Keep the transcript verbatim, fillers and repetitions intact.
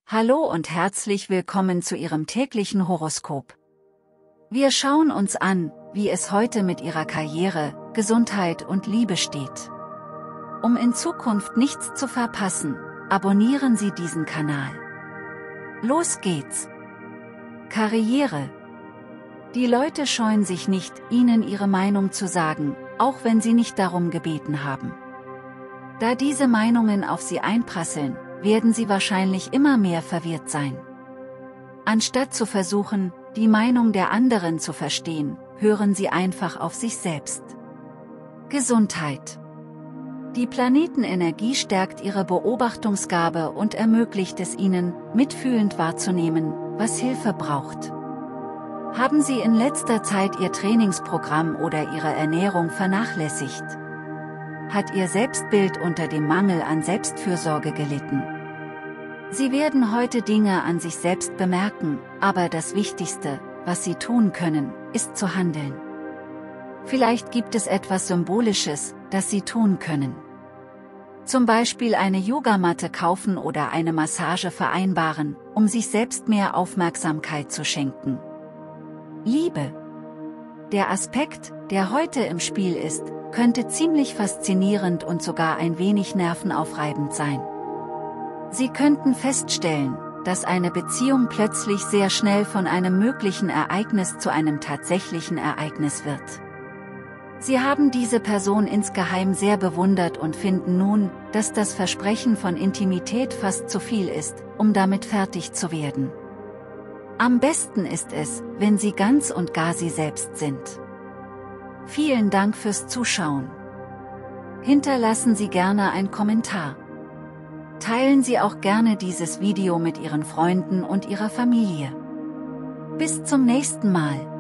Hallo und herzlich willkommen zu Ihrem täglichen Horoskop. Wir schauen uns an, wie es heute mit Ihrer Karriere, Gesundheit und Liebe steht. Um in Zukunft nichts zu verpassen, abonnieren Sie diesen Kanal. Los geht's! Karriere. Die Leute scheuen sich nicht, Ihnen ihre Meinung zu sagen, auch wenn Sie nicht darum gebeten haben. Da diese Meinungen auf Sie einprasseln, werden Sie wahrscheinlich immer mehr verwirrt sein. Anstatt zu versuchen, die Meinung der anderen zu verstehen, hören Sie einfach auf sich selbst. Gesundheit. Die Planetenenergie stärkt Ihre Beobachtungsgabe und ermöglicht es Ihnen, mitfühlend wahrzunehmen, was Hilfe braucht. Haben Sie in letzter Zeit Ihr Trainingsprogramm oder Ihre Ernährung vernachlässigt? Hat Ihr Selbstbild unter dem Mangel an Selbstfürsorge gelitten? Sie werden heute Dinge an sich selbst bemerken, aber das Wichtigste, was Sie tun können, ist zu handeln. Vielleicht gibt es etwas Symbolisches, das Sie tun können. Zum Beispiel eine Yogamatte kaufen oder eine Massage vereinbaren, um sich selbst mehr Aufmerksamkeit zu schenken. Liebe. Der Aspekt, der heute im Spiel ist, könnte ziemlich faszinierend und sogar ein wenig nervenaufreibend sein. Sie könnten feststellen, dass eine Beziehung plötzlich sehr schnell von einem möglichen Ereignis zu einem tatsächlichen Ereignis wird. Sie haben diese Person insgeheim sehr bewundert und finden nun, dass das Versprechen von Intimität fast zu viel ist, um damit fertig zu werden. Am besten ist es, wenn Sie ganz und gar Sie selbst sind. Vielen Dank fürs Zuschauen. Hinterlassen Sie gerne einen Kommentar. Teilen Sie auch gerne dieses Video mit Ihren Freunden und Ihrer Familie. Bis zum nächsten Mal.